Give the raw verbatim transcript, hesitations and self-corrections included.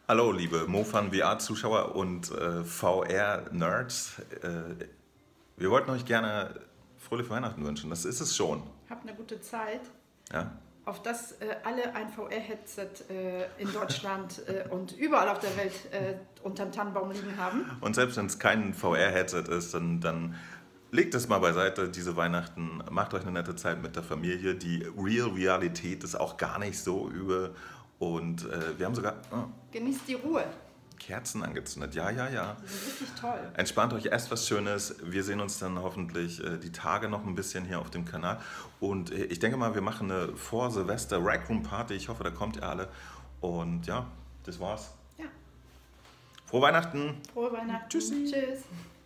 Hallo, liebe MoFun V R-Zuschauer und äh, V R-Nerds. Äh, wir wollten euch gerne fröhliche Weihnachten wünschen. Das ist es schon. Habt eine gute Zeit, Ja? auf dass äh, alle ein V R-Headset äh, in Deutschland äh, und überall auf der Welt äh, unterm Tannenbaum liegen haben. Und selbst wenn es kein V R-Headset ist, dann, dann legt es mal beiseite diese Weihnachten. Macht euch eine nette Zeit mit der Familie. Die Real Realität ist auch gar nicht so übel. Und äh, wir haben sogar oh, Genießt die Ruhe. Kerzen angezündet. Ja, ja, ja. Die sind richtig toll. Entspannt euch, esst was Schönes. Wir sehen uns dann hoffentlich äh, die Tage noch ein bisschen hier auf dem Kanal. Und äh, ich denke mal, wir machen eine vor-Silvester Rec Room Party. Ich hoffe, da kommt ihr alle. Und ja, das war's. Ja. Frohe Weihnachten. Frohe Weihnachten. Tschüssi. Tschüss.